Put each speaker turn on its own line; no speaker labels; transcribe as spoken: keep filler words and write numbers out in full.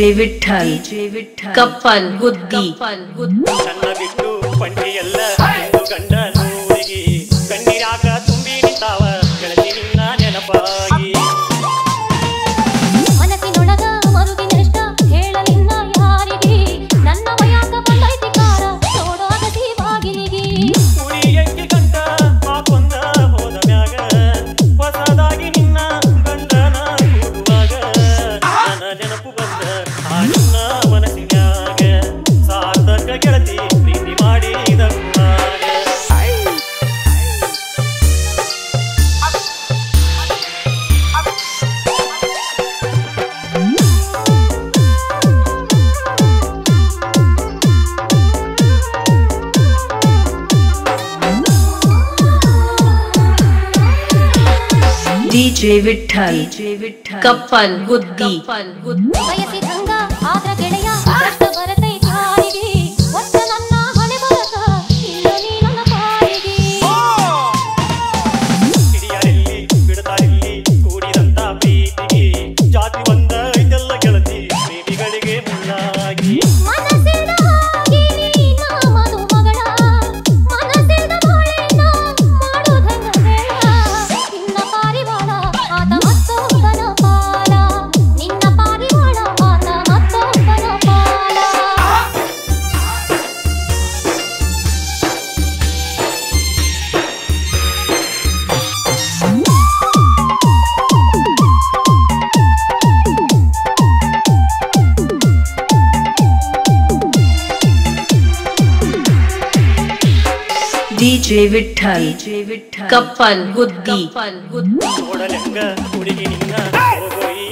Vittal Kappalguddi.
ನನ್ನ ಬಿಟ್ಟು ಪಂಡಿಯಲ್ಲ ಎಂದು ಗಂಡ ನೂರಿಗೆ ಕಣ್ಣೀರಾಗ ತುಂಬಿ ನಿಂತಾವ ಗೆಳತಿ ನಿನ್ನ ನೆನಪಾಗಿ
ಮನಸ್ಸಿನೊಳಗ ಮರುಗಿನಷ್ಟ ಹೇಳಲಿಲ್ಲ ಯಾರಿಗೆ ನನ್ನ ವಯಾಕ ಬಂದೈತಿ ಕಾರ ನೋಡೋ ಅಗತಿ ಬಾಗಿಲಿಗೆ
ಉಳಿಯಕ್ಕೆ ಗಂಟ ಮಾಕೊಂದ ಹೋದ ಮ್ಯಾಗ ಹೊಸದಾಗಿ ನಿನ್ನ ಗಂಡನ ಕೂಡುವಾಗ ನನ್ನ ನೆನಪು ಬಂದ ಆ ನಿನ್ನ ಮನಸ್ಸಿನ್ಯಾಗ ಸಾರ್ಥಕ ಗೆಳತಿ ಪ್ರೀತಿ ಮಾಡಿದ
D J Vittal Kappalguddi.
ಬಯಸಿದಂಗ ಆದ್ರ ಗೆಳೆಯ ಕಷ್ಟ ಬರತೈತಿ ಹಾರಿಗೆ ಒಟ್ಟ ನನ್ನ ಹಣೆ ಬರಕ ಇಲ್ಲ ನೀ ನನ್ನ ಪಾಲಿಗೆ
ಹಿರಿಯರಲ್ಲಿ ಬಿಡತಾರಿಲ್ಲಿ ಕೂಡಿದಂತ ಪ್ರೀತಿಗೆ ಜಾತಿ ಒಂದ ಇದೆಲ್ಲ ಗೆಳತಿ ಪ್ರೇಮಿಗಳಿಗೆ ಮುಳ್ಳಾಗಿ
ಮನಸ್ಸಿನ ಹಾಗೆ ನೀನ ಮದುಮಗಳ ಮನಸ್ಸಿನ ಬಾಳೆನ ಮಾಡೋದಂಗ ಬೇಡ ನಿನ್ನ ಪಾರಿವಾಳ ಆತ ಮತ್ತೊಬ್ಬನ ಪಾಲ ನಿನ್ನ ಪಾರಿವಾಳ ಆತ ಮತ್ತೊಬ್ಬನ ಪಾಲ
D J Vittal Kappalguddi.
ನೋಡಲೆಂಗ ಹುಡುಗಿ ನಿನ್ನ ಹೋಗೋಯಿ